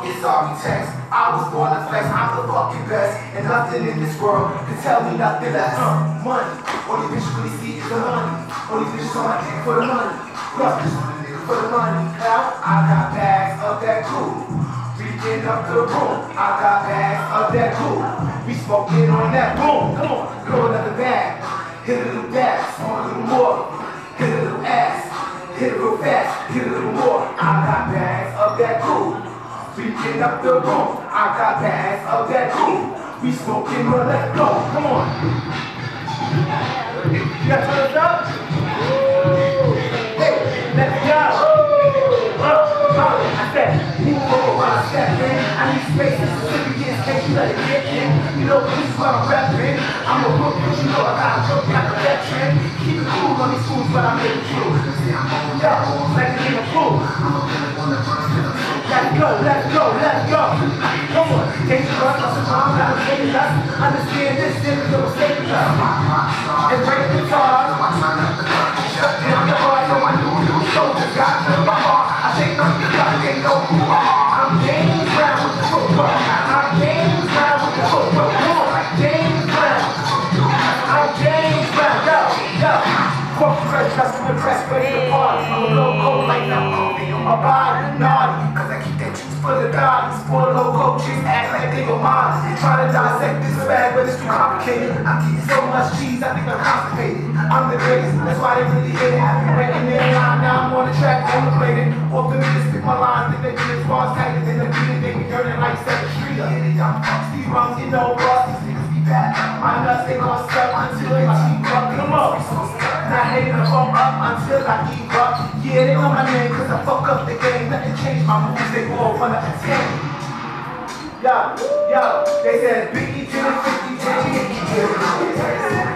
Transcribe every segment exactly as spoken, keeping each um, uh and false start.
fuck is sorry text? I was born to flex, I'm the fucking best, and nothing in this world can tell me nothing less. Uh, money, only bitch you really see is the money. Only bitches on my dick for the money. Love just want a nigga for the money. Now I got bags of that cool. Reaching up to the room, I got bags of that cool. We smoking on that boom. Come on, blow another bag. Hit a little gas, on a little more. Hit a little ass, hit it real fast, hit a little more. I got bags of that cool. Reaching up the room, I got bags of that cool. We smoking, well, let's go. Come on. You got turn us up? Hey, let's go. Uh, uh, I said, move over while I step in. I need space and specific in case you let it get in. You know, this is what I'm repping. I'm a book, but you know I got a book like a veteran. Keep it cool on these fools, but I make it true. Yo, like a nigga fool. Let's go, let's go, let's go. Come on, take the run, that's the time, gotta take it up. Understand this, this is a mistake with us. And break the guitar. Shut down the heart, so I knew you soldiers got to my heart. I take no because they know who I are. I'm James Brown with the football. I'm James Brown with the football. Come on, James Brown. I'm James Brown, yo, yo. Fuck fresh, customer press, ready to party. I'm a little cold like that, my body naughty. Cause I keep that juice for the bodies. Four loco chicks act like they were mine. Trying to dissect this bag, but it's too complicated. I'm getting so much cheese, I think I'm constipated. I'm the greatest, that's why they really hate it. I've been breaking their line, now I'm on the track, on the plated. Off the minute, spit my lines, think they get as far as tighter than the beat. They be dirty like seven street. Yeah, they dumb fucks, these runs, you know, boss, these niggas be bad. My nuts, they gon' suck until they keep up. Come on. Not hating to bump up until I keep up. Yeah, they know my name cause I fuck up the game. Nothing changed my moves, they all wanna attain. Yo, yo, they said Biggie did it, fifty did it, Biggie did it.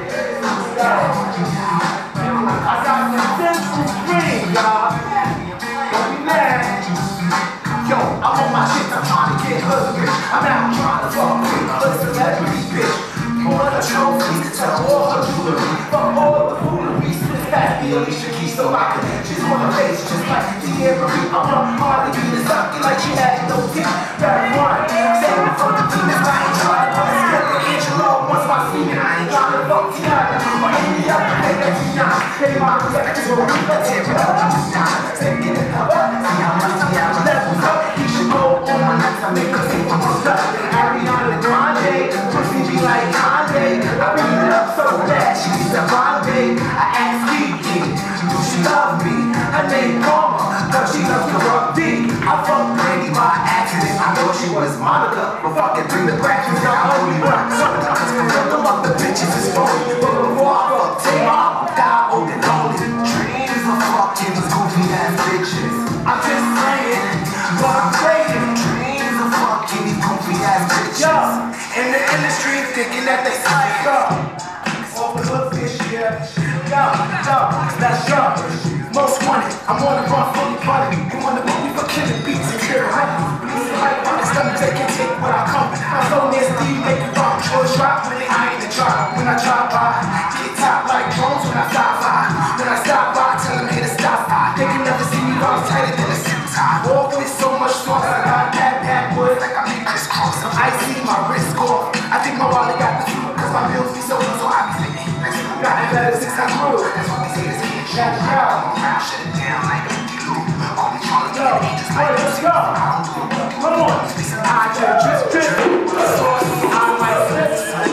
I got some central dream, y'all. Don't be mad. Yo, I'm on my shit, I'm trying to get husband. I'm out trying to fuck with a celebrity bitch. More than a trophy, tell all her jewelry. Fuck all the foolery, Swiss fast, the Alicia Keys, so I can. She's on the face, just like Tia Marie. I'm on hard to be the sucky like she had no teeth. Better one, saving for the team, that's why I ain't trying to skip the Angelo. Once my semen, I ain't trying to fuck Tiana. Or any other thing that you not. They might be like, just gonna read the tip, but I'm just not. Taking it up, see how much he has levels up. He should go on my nuts, I make her take my stuff. Ariana Grande, pussy be like Kanye. I beat it up so bad, she's a Grande. I ask Kiki, do she love me? Her name Mama, cause she loves to rock D. I fucked Brandy by accident, I know she was Monica. But fucking bring the practice, I only rock sometimes. Fill them up, the bitches is phony. But before I fuck Tay, I'ma die old and lonely. Dreams of fucking goofy ass bitches. I'm just saying, but I'm saying dreams of fucking these goofy ass bitches. Yo, in the industry thinking that they psych up. Overlook this shit. Yo, yo, let's go. Most wanted, I'm on the run fully funny. You wanna book me for killing beats and pure honey. Please hype on this, let me take and take what I come. I'm so nasty, make it rock. Or drop when I ain't the drop. When I drop by, get top like drones when I stop by. When I stop by, tell them hey to stop by. They can never see me while I'm tighter than a suit tie. Walk with so much sauce, I got that backwards like I make crisscross. I see my wrist off. I think my wallet got the suit, cause my bills be so low, so I be thinking. Got it better since I grew. That's what these haters can't shut it down. Shut it down like a loop. All the trying to do it, just like let's go. Come on. I just drip, drip. I might slip.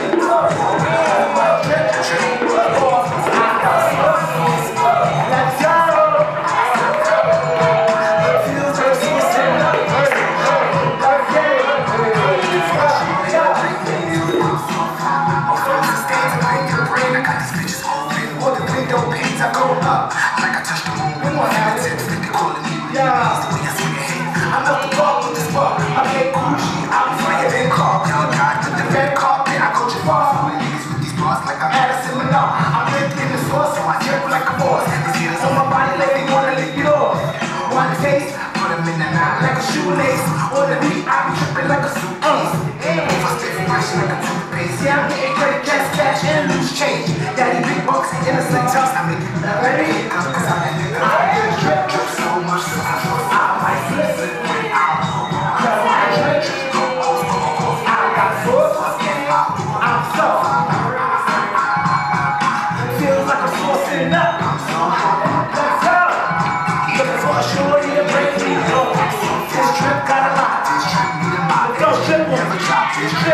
I might drip, drip. Let's go. Feels like he's sitting up. I go up like I touched the moon. When one out of ten, they calling me. Yeah, the way I swing your head. I'm not the ball with this ball. I make Gucci. I'm flying in car. Young guy with the red carpet. I coach a ball. Niggas with these bars like I'm at a seminar. I'm in the sauce, so I drip like a boss. These haters on my body like they wanna lick it off. One taste, put them in the knot like a shoelace. On the beat, I be tripping like a suitcase. And if I stay fresh like a toothpaste. Yeah, I'm getting credit, cash, cash, and loose change. Daddy big bucks in a slick toss. I make it ready, cause I'm in the I drip, drip so much, so I might flip it. It's